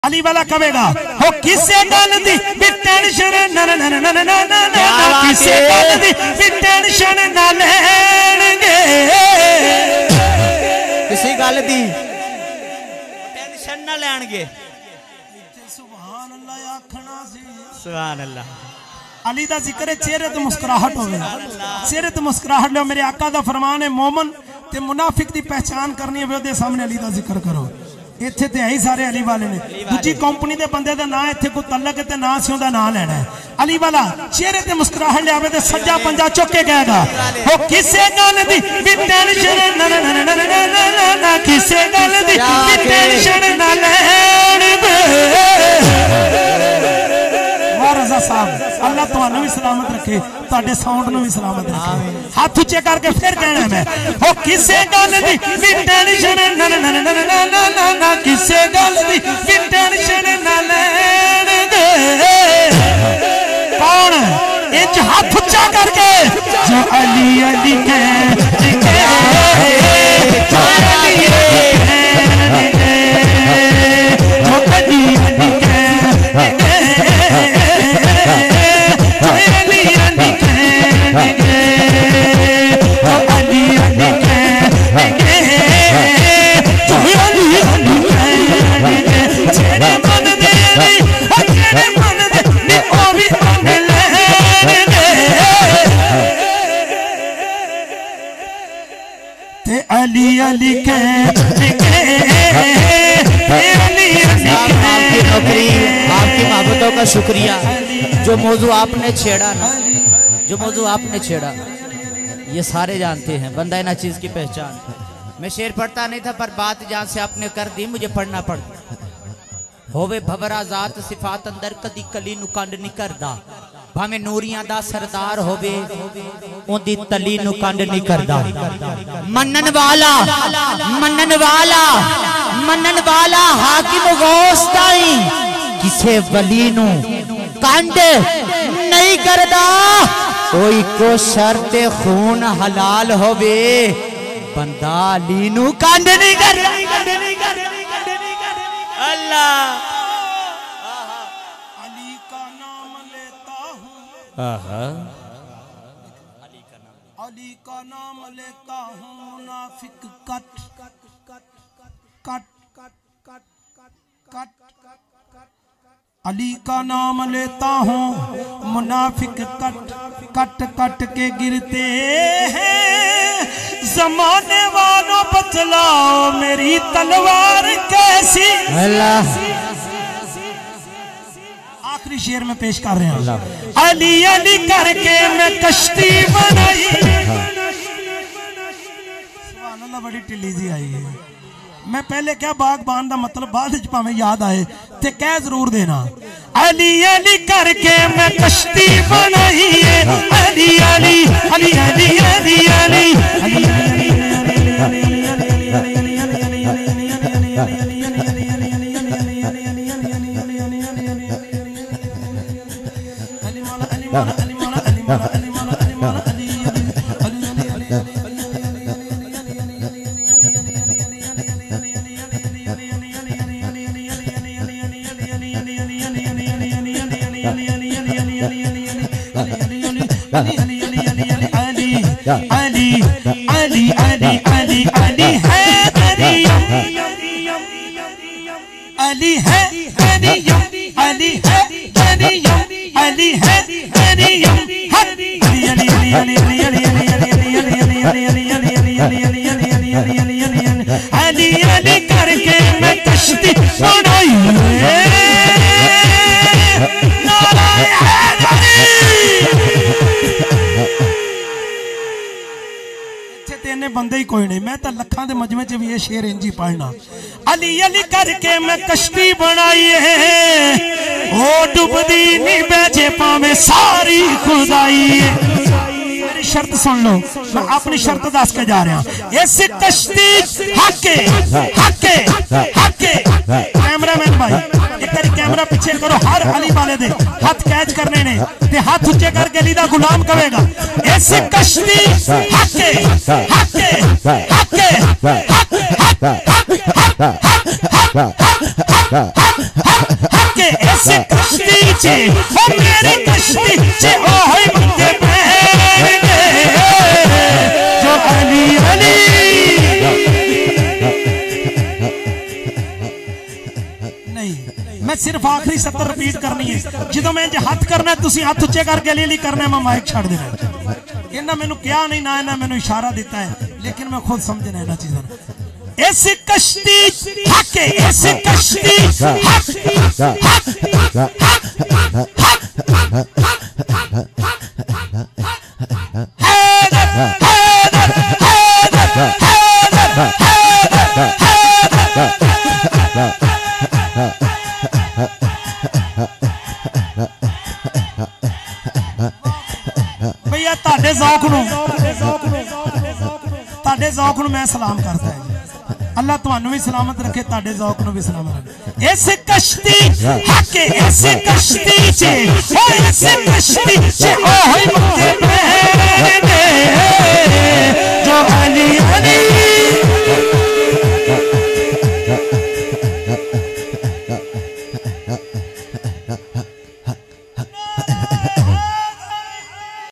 अली वाला कहेगा हो किसे गल दी भी टेंशन ना ना ना ना ना ना ना किसे गल दी भी टेंशन ना लेंगे किसी गल दी टेंशन ना लेंगे। सुभान अल्लाह आखना सी सुभान अल्लाह। अली दा जिक्र है चेहरे ते मुस्कुराहट होवे, चेहरे ते मुस्कुराहट लो। मेरे आका दा फरमान है मोमन ते मुनाफिक दी पहचान करनी है ओदे सामने अली दा जिक्र करो। इत्थे ते है सारे अली वाले ने, दूजी कंपनी दे बंदे दा नाम इत्थे कोई तलक है ते ना सी ओदा नाम लेना है। अली वाला चेहरे ते मुस्कुराहट लियावे ते सज्जा पंजा चुक के कहेगा हो किसे गल दी भी टेंशन ना ना ना ना ना ना किसे गल दी भी टेंशन ना लेंगे। रज़ा साहब अल्लाह तुहानू भी सलामत रखे, तुहाडे साउंड नू भी सलामत रखे। हाथ उच्चे करके फिर कहना मैं हो किसे गल दी भी टेंशन ना ना ना ना ना ना किसे गल दी भी टेंशन ना लेंगे। कौन इंच हाथ उच्चा करके जो अली अली अली अली आपकी मोहब्बतों का शुक्रिया। जो मौजू आपने छेड़ा ना, जो मौजू आपने छेड़ा ये सारे जानते हैं। बंदा है ना चीज की पहचान। मैं शेर पढ़ता नहीं था पर बात जहां से आपने कर दी मुझे पढ़ना पड़ता। होवे भवरा जात सिफात अंदर कदी कली नु कंड नहीं करदा, भावे नूरियां दा सरदार होवे ओंदी तली नु कंड नहीं करदा। मनन वाला हाकिम गौस ताई किसे वली नु कंड नहीं करदा। कोई को शर्त खून हलाल होवे बंदा अली नु कंड नहीं करदा। अल्लाह अली का नाम लेता हूँ, अली का नाम लेता हूँ मुनाफिक कट कट कट कट कट कट अली का नाम लेता हूँ मुनाफिक कट कट कट के गिरते हैं। जमाने वालों बतलाओ मेरी तलवार कैसी। अल्लाह आखिरी शेर में पेश कर रहे हैं अली अली करके मैं कश्ती बनाई। बड़ी टिल्ली जी आई है। मैं पहले क्या बागबान का मतलब बाद भावें याद आए ते कह जरूर देना। अली अली करके मैं कश्ती बनाई है। अली अली अली अली अली अली अली अली अली अली अली है अली है अली अली है अली है अली अली करके मैं कश्ती बनाई। बंदे ही कोई नहीं, मैं तो लखा के मजमे च भी ये शेर इंजी पढ़ना। अली अली करके मैं कश्ती बनाई है ओ डुबदी नहीं बैठे पावे सारी खुदाई। मेरी शर्त सुन लो, मैं अपनी शर्त दस के जा रहा। इस कश्ती हके हके हके कैमरामैन भाई एक बार कैमरा पीछे करो। हर अली वाले दे हाथ कैच करने ने ते हाथ उच्चे करके अली दा गुलाम कहेगा इस कश्ती हके हके हके हक हक हक हक हक हक हके इस कश्ती चे ओ मेरी कश्ती चे ओ है बंदे बैठ जो अली अली नहीं मैं सिर्फ आखिरी सत्तर रिपीट करनी है जो मैं हाथ करना तुसी हाथ उच्चे करके अली अली करना मैं माइक छड़ देना इन्हें मैनू क्या नहीं ना इन्हें मैनू इशारा दिता है लेकिन मैं खुद समझना इन्होंने चीजों इस कश्ती हके इस कश्ती भैया ताड़े ज़ौक़ नूं मैं सलाम करता है अल्लाह तुहानू भी सलामत रखे ताड़े ज़ौक़ नूं भी सलामत रखे इस कश्ती हके इस कश्ती चे ओ इस कश्ती चे ओ